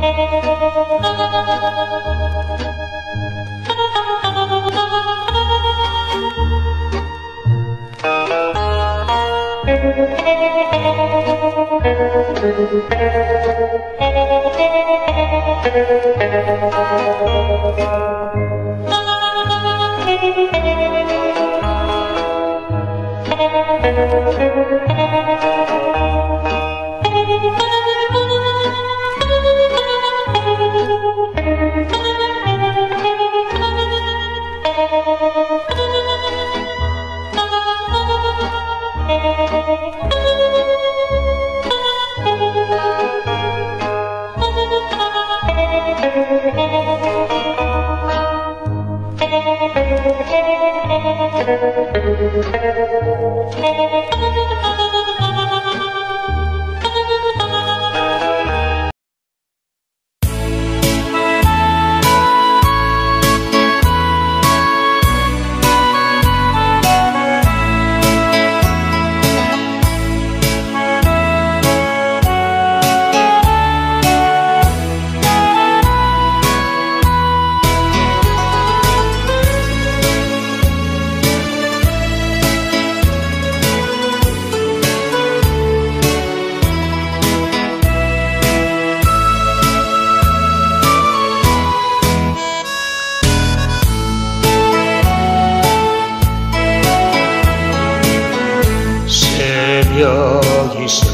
새벽이슬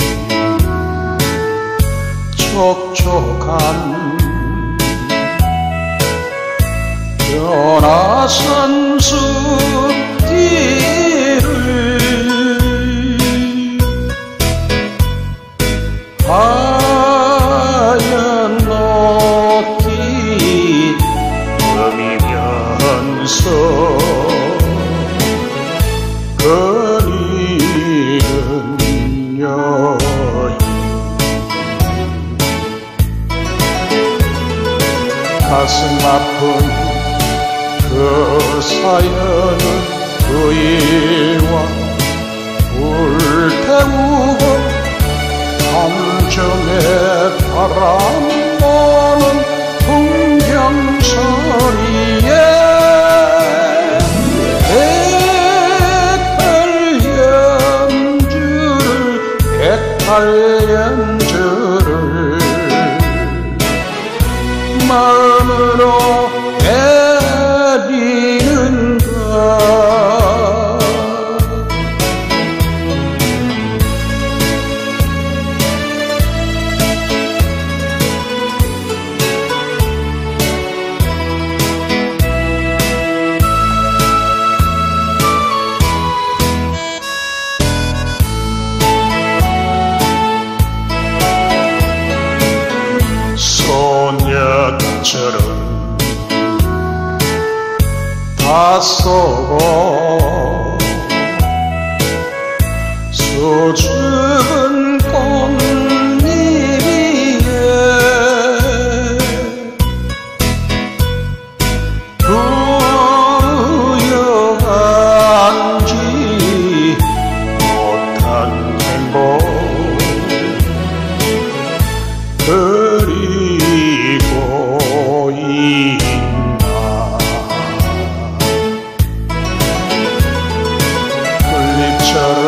촉촉한 변화산 숲길을 하얀 녹기 넘이면서 거리는 여인 가슴 아픈 그 사연은 그 일과 불태우고 한점에 바람 보는 풍경소리에 연주를 마음으로 내리는가. 소녀처럼 다 쏘고 수줍은 꽃잎 위에 부여간지 못한 행복 그리고 있나. 풀잎처럼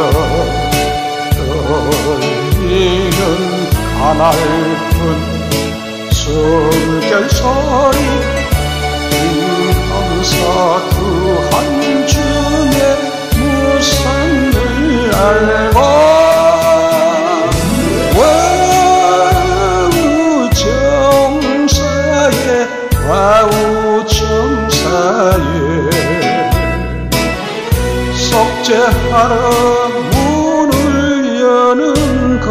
떨리는 가날픈 숨결소리 항사 그 한줌의 무상을 알고 와우정사에 속죄하러 문을 여는가.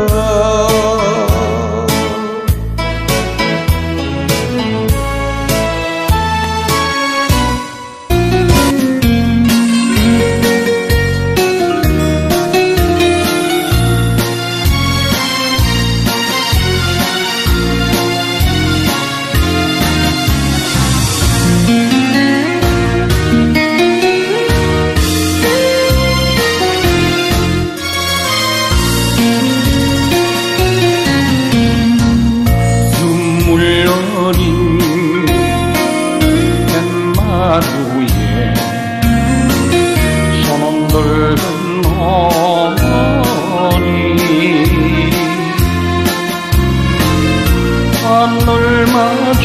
하늘마저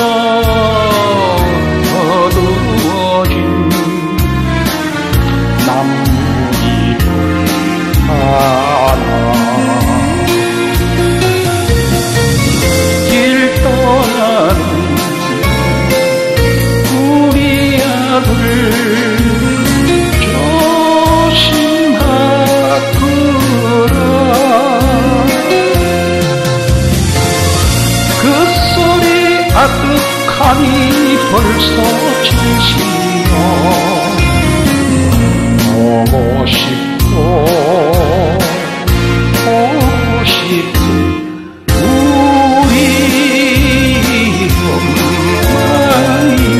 어두워진 남무이들 하나 길 떠나는 우리 아들 조심하거라. 그 소리 아득하니 벌써 70년 보고 싶고 보고 싶은 우리 엄마요.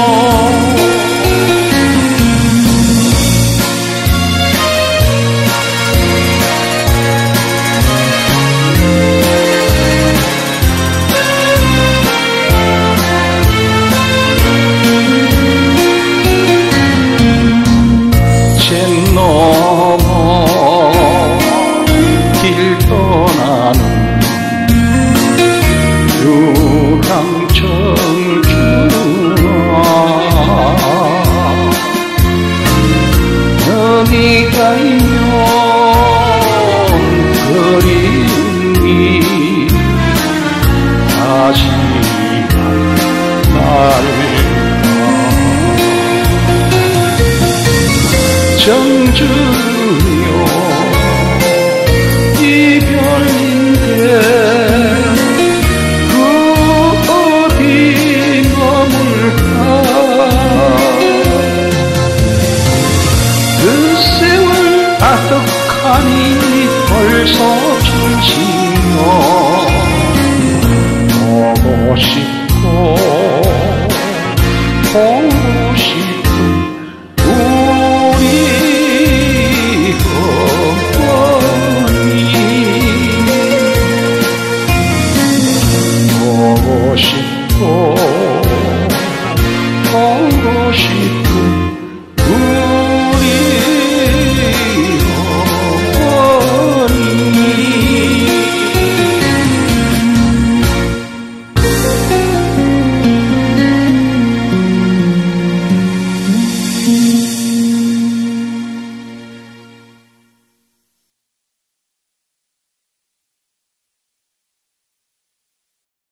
제 넘어 길 떠나는 유랑 청춘아, 너희가 있면 그리움이 다시 날까. 정주여 이별인데 그 어디 머물까. 그 세월 아득하니 벌써 70년 보고 싶고 보고 싶은 우리 어머니 보고 싶